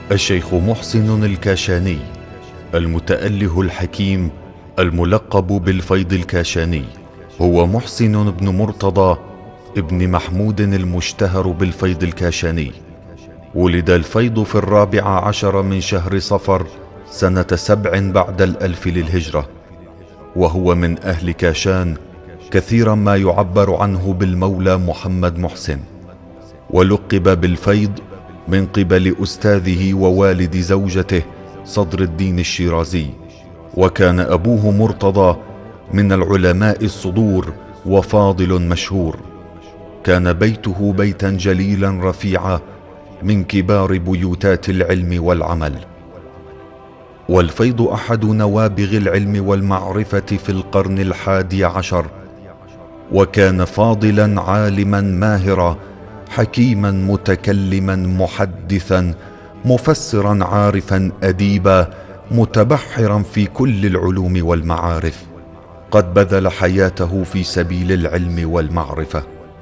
الشيخ محسن الكاشاني، المتأله الحكيم الملقب بالفيض الكاشاني، هو محسن بن مرتضى ابن محمود المشتهر بالفيض الكاشاني. ولد الفيض في 14 من شهر صفر سنة 7 بعد 1000 للهجرة، وهو من أهل كاشان، كثيرا ما يعبر عنه بالمولى محمد محسن، ولقب بالفيض من قبل أستاذه ووالد زوجته صدر الدين الشيرازي. وكان أبوه مرتضى من العلماء الصدور وفاضل مشهور. كان بيته بيتا جليلا رفيعا من كبار بيوتات العلم والعمل. والفيض أحد نوابغ العلم والمعرفة في القرن 11، وكان فاضلا عالما ماهرا حكيما متكلما محدثا مفسرا عارفا أديبا متبحرا في كل العلوم والمعارف، قد بذل حياته في سبيل العلم والمعرفة.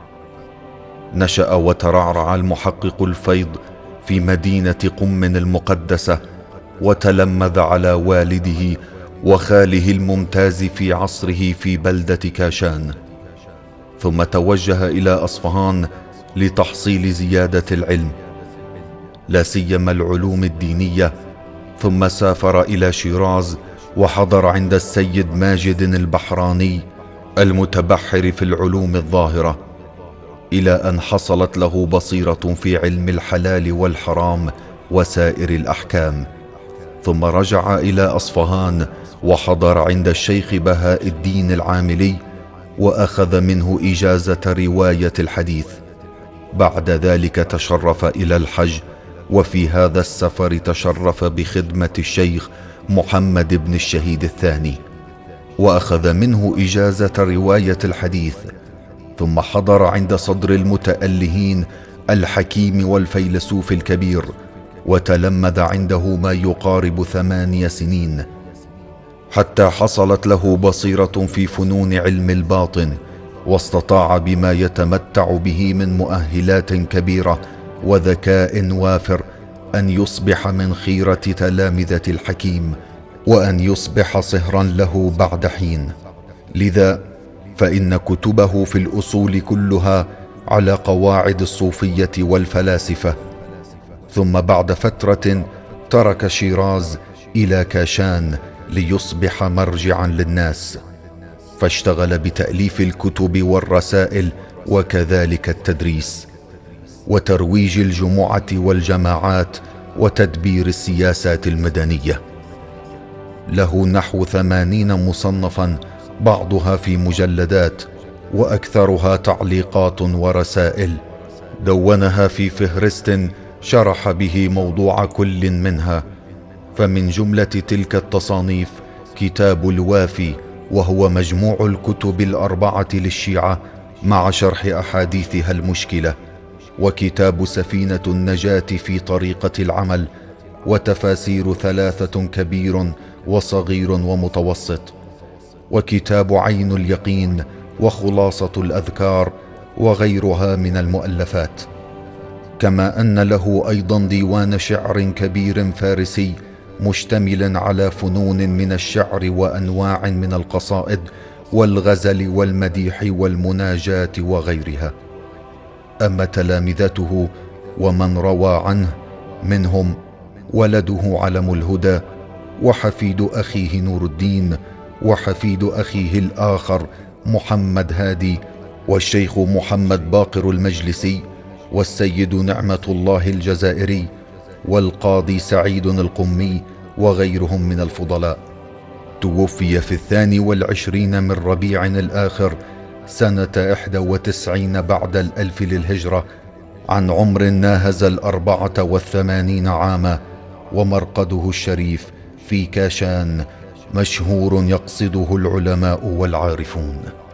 نشأ وترعرع المحقق الفيض في مدينة قم المقدسة، وتلمذ على والده وخاله الممتاز في عصره في بلدة كاشان، ثم توجه إلى أصفهان لتحصيل زيادة العلم، لا سيما العلوم الدينية، ثم سافر إلى شيراز وحضر عند السيد ماجد البحراني المتبحر في العلوم الظاهرة، إلى أن حصلت له بصيرة في علم الحلال والحرام وسائر الأحكام. ثم رجع إلى أصفهان وحضر عند الشيخ بهاء الدين العاملي، وأخذ منه إجازة رواية الحديث. بعد ذلك تشرف إلى الحج، وفي هذا السفر تشرف بخدمة الشيخ محمد بن الشهيد الثاني، وأخذ منه إجازة رواية الحديث. ثم حضر عند صدر المتألهين الحكيم والفيلسوف الكبير، وتلمذ عنده ما يقارب 8 سنين، حتى حصلت له بصيرة في فنون علم الباطن، واستطاع بما يتمتع به من مؤهلات كبيرة وذكاء وافر أن يصبح من خيرة تلامذة الحكيم، وأن يصبح صهرا له بعد حين. لذا فإن كتبه في الأصول كلها على قواعد الصوفية والفلاسفة. ثم بعد فترة ترك شيراز إلى كاشان ليصبح مرجعا للناس، فاشتغل بتأليف الكتب والرسائل، وكذلك التدريس وترويج الجمعة والجماعات وتدبير السياسات المدنية. له نحو 80 مصنفا، بعضها في مجلدات وأكثرها تعليقات ورسائل، دونها في فهرست شرح به موضوع كل منها. فمن جملة تلك التصانيف كتاب الوافي، وهو مجموع الكتب 4 للشيعة مع شرح أحاديثها المشكلة، وكتاب سفينة النجاة في طريقة العمل، وتفاسير 3 كبير وصغير ومتوسط، وكتاب عين اليقين، وخلاصة الأذكار، وغيرها من المؤلفات. كما أن له أيضا ديوان شعر كبير فارسي مشتمل على فنون من الشعر وأنواع من القصائد والغزل والمديح والمناجاة وغيرها. أما تلامذته ومن روى عنه منهم ولده علم الهدى، وحفيد أخيه نور الدين، وحفيد أخيه الآخر محمد هادي، والشيخ محمد باقر المجلسي، والسيد نعمة الله الجزائري، والقاضي سعيد القمي، وغيرهم من الفضلاء. توفي في 22 من ربيع الآخر سنة 91 بعد 1000 للهجرة، عن عمر ناهز 84 عاما، ومرقده الشريف في كاشان، مشهور يقصده العلماء والعارفون.